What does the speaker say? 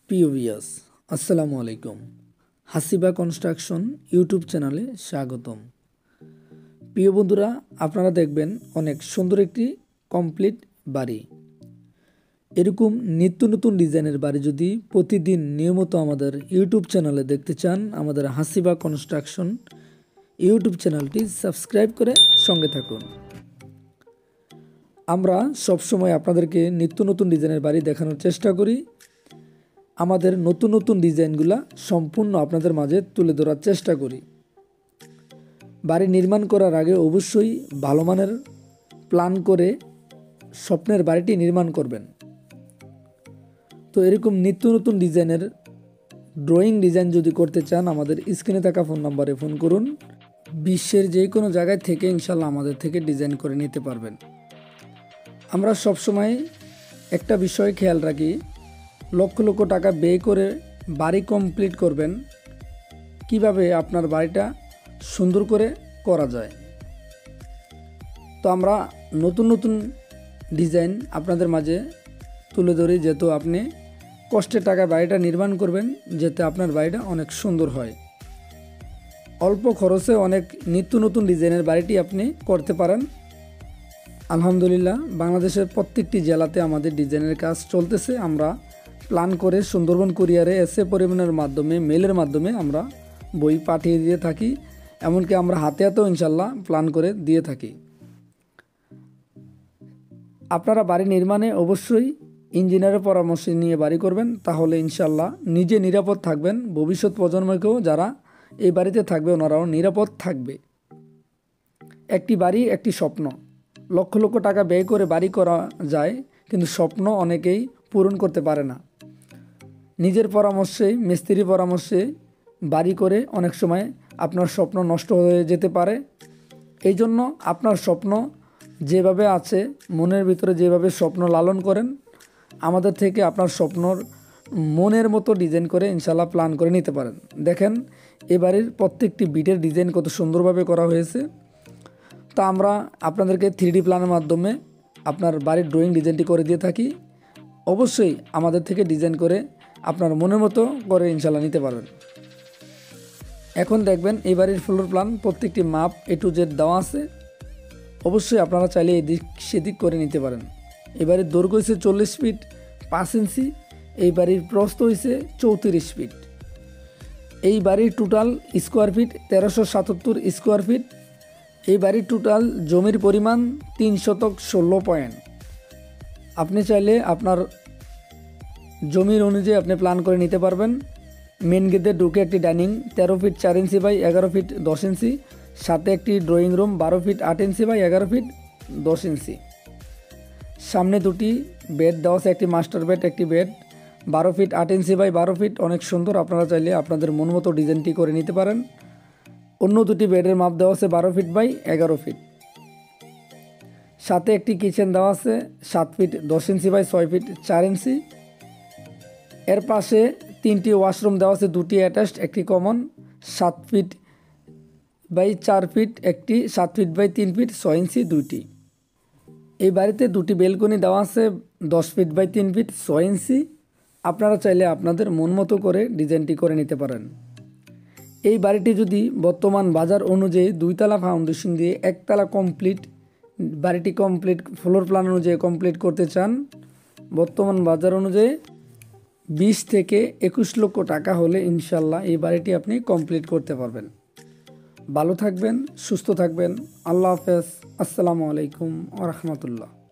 প্রিয় ভিউয়ার্স, আসসালামু আলাইকুম। হাসিবা কনস্ট্রাকশন ইউটিউব চ্যানেলে স্বাগতম। প্রিয় বন্ধুরা, আপনারা দেখবেন অনেক সুন্দর একটি কমপ্লিট বাড়ি। এরকম নিত্য নতুন ডিজাইনের বাড়ি যদি প্রতিদিন নিয়মিত আমাদের ইউটিউব চ্যানেলে দেখতে চান, আমাদের হাসিবা কনস্ট্রাকশন ইউটিউব চ্যানেলটি সাবস্ক্রাইব করে সঙ্গে থাকুন। আমরা সবসময় আপনাদেরকে নিত্য নতুন ডিজাইনের বাড়ি দেখানোর চেষ্টা করি। আমাদের নতুন নতুন ডিজাইনগুলা সম্পূর্ণ আপনাদের মাঝে তুলে ধরার চেষ্টা করি। বাড়ি নির্মাণ করার আগে অবশ্যই ভালো মানের প্ল্যান করে স্বপ্নের বাড়িটি নির্মাণ করবেন। তো এরকম নিত্য নতুন ডিজাইনের ড্রয়িং ডিজাইন যদি করতে চান, আমাদের স্ক্রিনে থাকা ফোন নম্বরে ফোন করুন। বিশ্বের যে কোনো জায়গায় থেকে ইনশাল্লাহ আমাদের থেকে ডিজাইন করে নিতে পারবেন। আমরা সবসময় একটা বিষয় খেয়াল রাখি, লক্ষ লক্ষ টাকা ব্যয় করে বাড়ি কমপ্লিট করবেন, কিভাবে আপনার বাড়িটা সুন্দর করে করা যায়। তো আমরা নতুন নতুন ডিজাইন আপনাদের মাঝে তুলে ধরি, যেহেতু আপনি কষ্টের টাকায় বাড়িটা নির্মাণ করবেন, যাতে আপনার বাড়িটা অনেক সুন্দর হয়। অল্প খরচে অনেক নিত্য নতুন ডিজাইনের বাড়িটি আপনি করতে পারেন। আলহামদুলিল্লাহ, বাংলাদেশের প্রত্যেকটি জেলাতে আমাদের ডিজাইনের কাজ চলতেছে। আমরা প্ল্যান করে সুন্দরবন কুরিয়ারে এসে পরিবহনের মাধ্যমে, মেলের মাধ্যমে আমরা বই পাঠিয়ে দিয়ে থাকি। এমনকি আমরা হাতে হাতেও ইনশাল্লাহ প্ল্যান করে দিয়ে থাকি। আপনারা বাড়ি নির্মাণে অবশ্যই ইঞ্জিনিয়ারের পরামর্শ নিয়ে বাড়ি করবেন, তাহলে ইনশাল্লাহ নিজে নিরাপদ থাকবেন। ভবিষ্যৎ প্রজন্মকেও যারা এই বাড়িতে থাকবে ওনারাও নিরাপদ থাকবে। একটি বাড়ি একটি স্বপ্ন। লক্ষ লক্ষ টাকা ব্যয় করে বাড়ি করা যায়, কিন্তু স্বপ্ন অনেকেই পূরণ করতে পারে না। নিজের পরামর্শে, মিস্ত্রির পরামর্শে বাড়ি করে অনেক সময় আপনার স্বপ্ন নষ্ট হয়ে যেতে পারে। এই জন্য আপনার স্বপ্ন যেভাবে আছে, মনের ভিতরে যেভাবে স্বপ্ন লালন করেন, আমাদের থেকে আপনার স্বপ্নর মনের মতো ডিজাইন করে ইনশাল্লাহ প্ল্যান করে নিতে পারেন। দেখেন এ বাড়ির প্রত্যেকটি বিটের ডিজাইন কত সুন্দরভাবে করা হয়েছে। তা আমরা আপনাদেরকে 3D প্ল্যানের মাধ্যমে আপনার বাড়ির ড্রয়িং ডিজাইনটি করে দিয়ে থাকি। অবশ্যই আমাদের থেকে ডিজাইন করে আপনার মনের মতো করে ইনশাল্লাহ নিতে পারবেন। এখন দেখবেন এই বাড়ির ফ্লোর প্ল্যান প্রত্যেকটি মাপ A to Z দেওয়া আছে। অবশ্যই আপনারা চাইলে এদিক সেদিক করে নিতে পারেন। এই বাড়ির দৈর্ঘ্য হয়েছে 40 ফিট 5 ইঞ্চি। এই বাড়ির প্রস্থ হয়েছে 34 ফিট। এই বাড়ির total square feet 1377 square feet. এই বাড়ির টোটাল জমির পরিমাণ 316 পয়েন্ট। আপনি চাইলে আপনার জমির অনুযায়ী আপনি প্ল্যান করে নিতে পারবেন। মেন গেটে ঢুকে একটি ডাইনিং 13 ফিট 4 ইঞ্চি বাই 11 ফিট 10 ইঞ্চি, সাথে একটি ড্রয়িং রুম 12 ফিট 8 ইঞ্চি বাই 11 ফিট 10 ইঞ্চি। সামনে দুটি বেড দেওয়া আছে, একটি মাস্টার বেড, একটি বেড 12 ফিট 8 ইঞ্চি বাই 12 ফিট। অনেক সুন্দর, আপনারা চাইলে আপনাদের মন মতো ডিজাইনটি করে নিতে পারেন। অন্য দুটি বেডের মাপ দেওয়া আছে 12 ফিট বাই 11 ফিট। সাথে একটি কিচেন দেওয়া আছে 7 ফিট 10 ইঞ্চি বাই 6 ফিট 4 ইঞ্চি। এর পাশে 3টি ওয়াশরুম দেওয়া আছে, 2টি অ্যাটাচড, একটি কমন। 7 ফিট বাই 4 ফিট একটি, 7 ফিট বাই 3 ফিট 6 ইঞ্চি 2টি। এই বাড়িতে 2টি বেলকনি দেওয়া আছে 10 ফিট বাই 3 ফিট 6 ইঞ্চি। আপনারা চাইলে আপনাদের মন মতো করে ডিজাইনটি করে নিতে পারেন। এই বাড়িটি যদি বর্তমান বাজার অনুযায়ী 2 তলা ফাউন্ডেশন দিয়ে 1 তলা কমপ্লিট, বাড়িটি কমপ্লিট ফ্লোর প্ল্যান অনুযায়ী কমপ্লিট করতে চান, বর্তমান বাজার অনুযায়ী 20 থেকে 21 লক্ষ টাকা হলে ইনশাল্লাহ এই বাড়িটি আপনি কমপ্লিট করতে পারবেন। ভালো থাকবেন, সুস্থ থাকবেন। আল্লাহ হাফেজ। আসসালামু আলাইকুম ওয়া রাহমাতুল্লাহ।